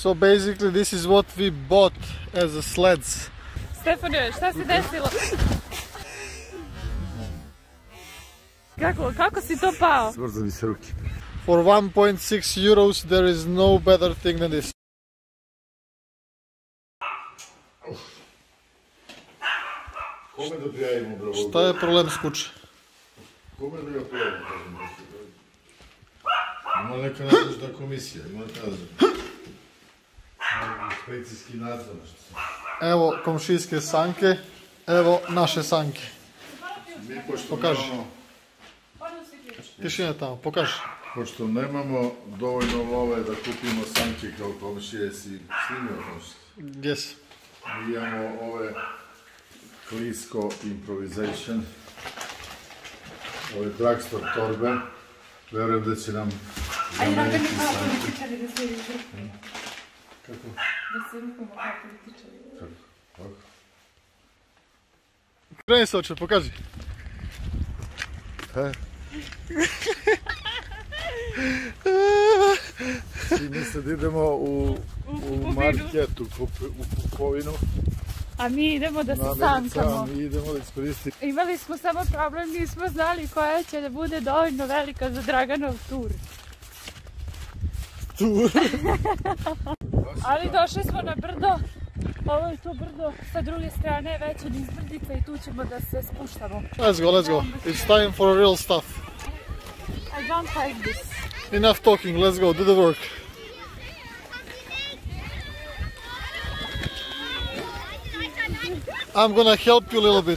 So basically this is what we bought as a sleds. Stefane, šta se desilo? Kako si to pao? Smrza mi se ruke. For 1.6 euros there is no better thing than this. Kome da prijavimo, bravo? Šta je problem s kuće? Kome da ga prijavimo? Ima neka nadležna komisija, ima neka inspekcijski nadzor. Evo komšijske sanke, evo naše sanke. Mi pošto Pokaži. nemamo... Tišina tamo, pokaži. Pošto nemamo dovoljno love da kupimo sanke kao komšije, si snimio komšije. Yes. Mi imamo ove Klisko Improvisation, ove drugstore torbe. Verujem da će nam zameniti sanke. Kako? Da se rukamo kao političari. Kako? Kreni se oče, pokaži. Svi misle da idemo u marketu, u kupovinu. A mi idemo da se sankamo. Mi idemo da iskoristimo. Imali smo samo problem, nismo znali koja će da bude dovoljno velika za Draganov tur. Ali došli smo na brdo. Ovo je to brdo, sa druge strane je veća nizbrdica i tu ćemo da se spuštamo. Let's go, let's go. It's time for real stuff. I don't like this. Enough talking, let's go, do the work. I'm gonna help you a little bit.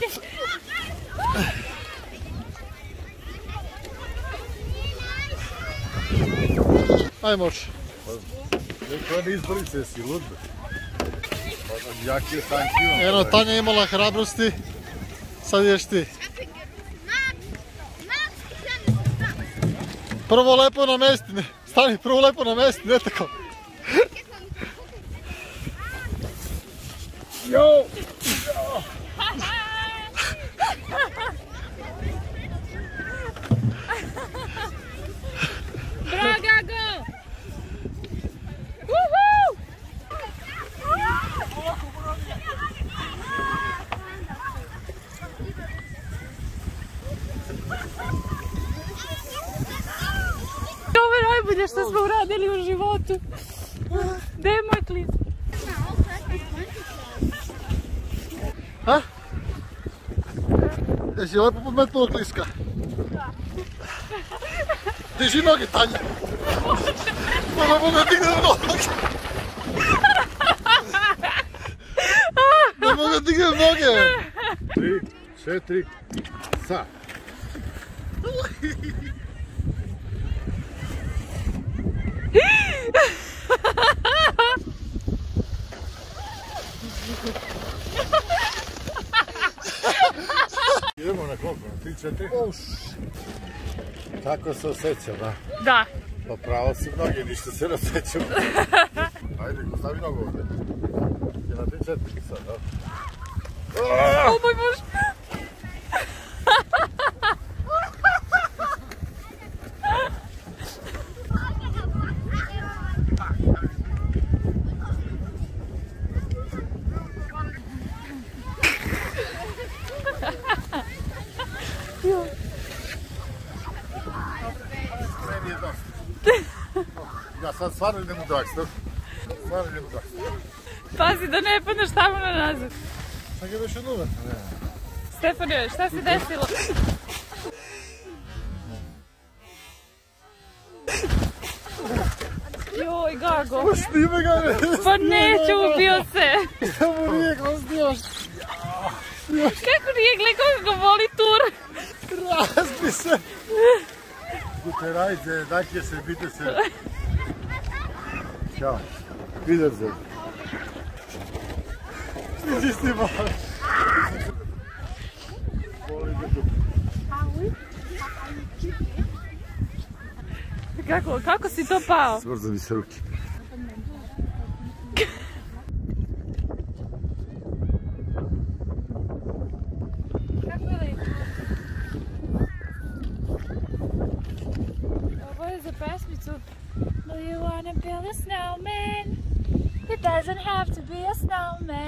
Ajmo oči. Neko ne izborice, si lud. Jake sanke imamo. Eno, Tanja je imala hrabrosti, sad ideš ti. Prvo lepo na mesti, ne, stani, prvo lepo na mesti, ne tako. Jo! Dragan! Woohoo! Ovo je najbolje što smo uradili u životu. Gde je moj klip? Ha? Jesi lepo podmetnuo kliska? Diži noge, Tanja! Ne mogu da dignem noge! Ne mogu da dignem noge! 3, 4, sa! Idemo na koliko? 3, 4? Tako se osjećam, da? Da. Pa pravo si mnogi, ništa se ne osjećam. Ajde, stavi nogu ovdje. Je na 3, 4 sad, da? O moj Bož! Meni je dosta. Ja sad stvarno idem u drugstore. Stvarno idem u drugstore. Pazi da ne padneš tamo na nazad. Sad je već odnuve. Stefane, šta se desilo? Joj, Gago. Snime ga ne! Pa neću, ubio se. Samo nije, kako snimaš? Kako nije, gledaj kako ga voli tur. Razbi se! Guterajte, dajte se, bite se. Ćao. Wiedersehen. Nisi snimao. Kako si to pao? Smrza mi se ruke. Ovo je za pesmicu Do you wanna build a snowman? doesn't have to be a snowman.